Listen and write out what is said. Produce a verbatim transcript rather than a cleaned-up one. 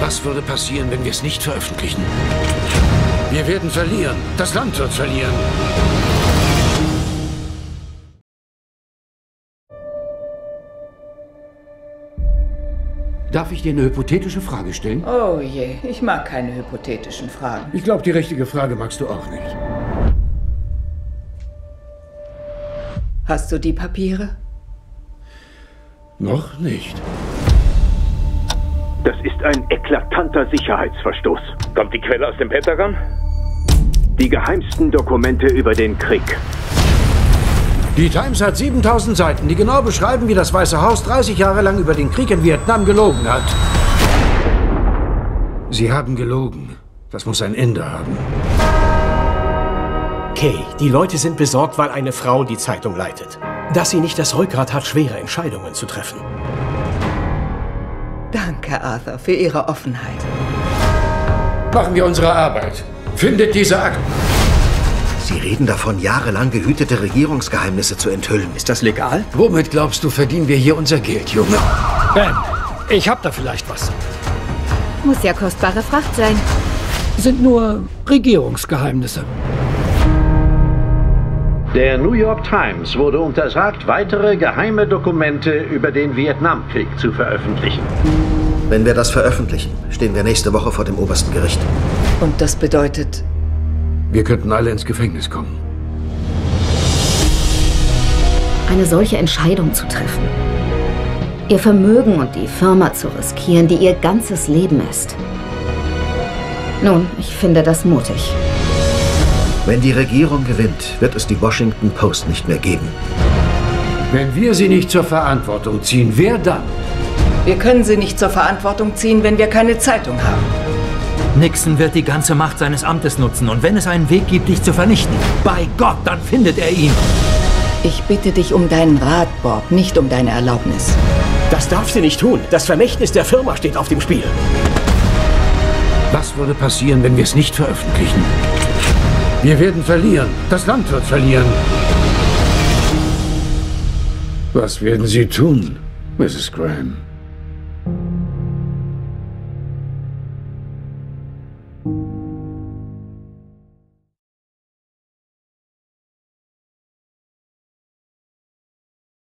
Was würde passieren, wenn wir es nicht veröffentlichen? Wir werden verlieren. Das Land wird verlieren. Darf ich dir eine hypothetische Frage stellen? Oh je, ich mag keine hypothetischen Fragen. Ich glaube, die richtige Frage magst du auch nicht. Hast du die Papiere? Noch nicht. Das ist ein eklatanter Sicherheitsverstoß. Kommt die Quelle aus dem Pentagon? Die geheimsten Dokumente über den Krieg. Die Times hat siebentausend Seiten, die genau beschreiben, wie das Weiße Haus dreißig Jahre lang über den Krieg in Vietnam gelogen hat. Sie haben gelogen. Das muss ein Ende haben. Kay, die Leute sind besorgt, weil eine Frau die Zeitung leitet. Dass sie nicht das Rückgrat hat, schwere Entscheidungen zu treffen. Danke, Arthur, für Ihre Offenheit. Machen wir unsere Arbeit. Findet diese Akten. Sie reden davon, jahrelang gehütete Regierungsgeheimnisse zu enthüllen. Ist das legal? Womit glaubst du, verdienen wir hier unser Geld, Junge? Ben, ich hab da vielleicht was. Muss ja kostbare Fracht sein. Sind nur Regierungsgeheimnisse. Der New York Times wurde untersagt, weitere geheime Dokumente über den Vietnamkrieg zu veröffentlichen. Wenn wir das veröffentlichen, stehen wir nächste Woche vor dem obersten Gericht. Und das bedeutet... Wir könnten alle ins Gefängnis kommen. Eine solche Entscheidung zu treffen. Ihr Vermögen und die Firma zu riskieren, die ihr ganzes Leben ist. Nun, ich finde das mutig. Wenn die Regierung gewinnt, wird es die Washington Post nicht mehr geben. Wenn wir sie nicht zur Verantwortung ziehen, wer dann? Wir können sie nicht zur Verantwortung ziehen, wenn wir keine Zeitung haben. Nixon wird die ganze Macht seines Amtes nutzen. Und wenn es einen Weg gibt, dich zu vernichten, bei Gott, dann findet er ihn. Ich bitte dich um deinen Rat, Bob, nicht um deine Erlaubnis. Das darf sie nicht tun. Das Vermächtnis der Firma steht auf dem Spiel. Was würde passieren, wenn wir es nicht veröffentlichen? Wir werden verlieren. Das Land wird verlieren. Was werden Sie tun, Misses Graham? Thank you.